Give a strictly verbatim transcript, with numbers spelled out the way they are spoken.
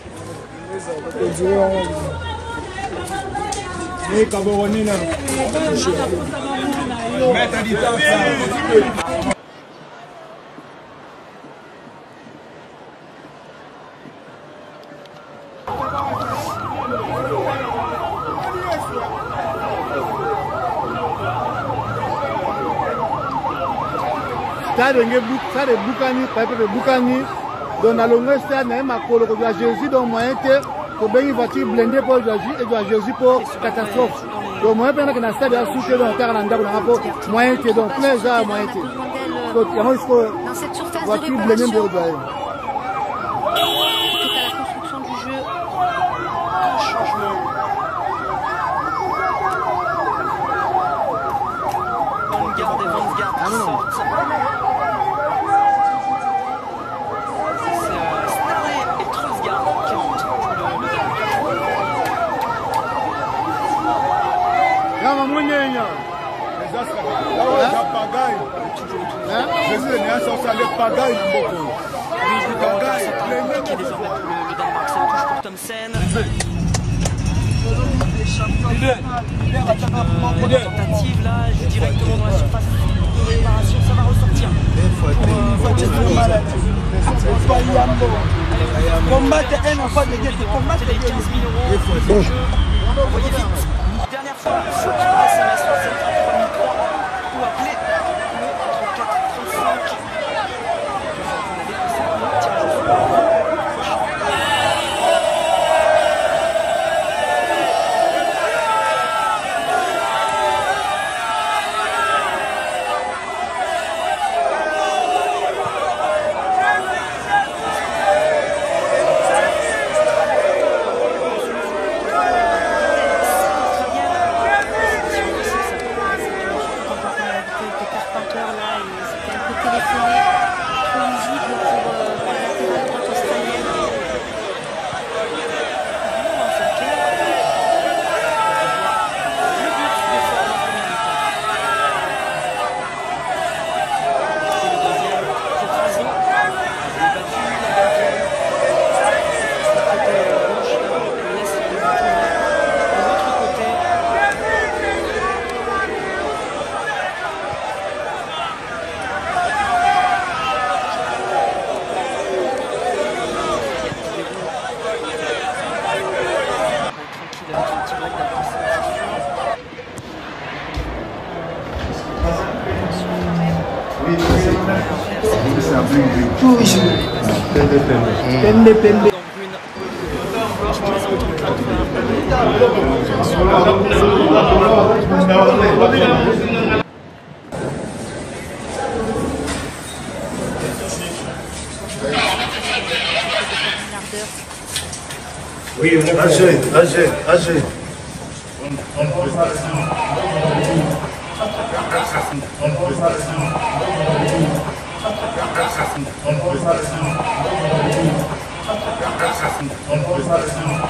Ça de Boukani, de Boukani, dans la longueur stade, il y a Jésus dans le moyen que pour une voiture blindée pour Jésus et de Jésus pour catastrophe. Donc, moyen que la stade a soufflé dans le terrain, dans moyen que donc plein de moyen que. Donc, il faut une voiture blindée pour Jésus. Jésus est né à sortir les pagailles dans beaucoup. Les pagailles, qui est désormais pour le Danemark, c'est une touche pour Thomsen. Une tentative là, directement dans la surface de réparation, ça va ressortir. Combattre un enfant de Dieu, c'est combattre les quinze mille euros. Envoyez vite. Dernière fois, ceux qui passent à la soixante-trois mille trois ou appeler le trente-quatre trente-cinq. Pende, pende. oui, agez, agez, agez. On